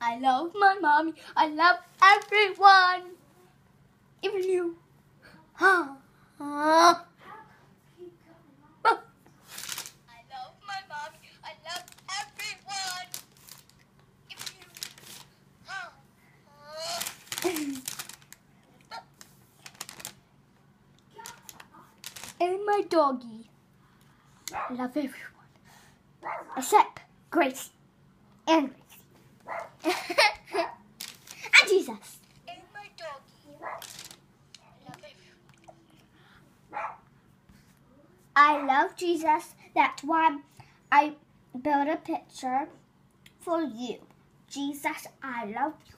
I love my mommy. I love everyone. Even you. I love my mommy. I love everyone. Even you. And my doggy. I love everyone. Except Grace. And Grace. And Jesus. And my doggy. I love everyone. I love Jesus. That's why I built a picture for you. Jesus, I love you.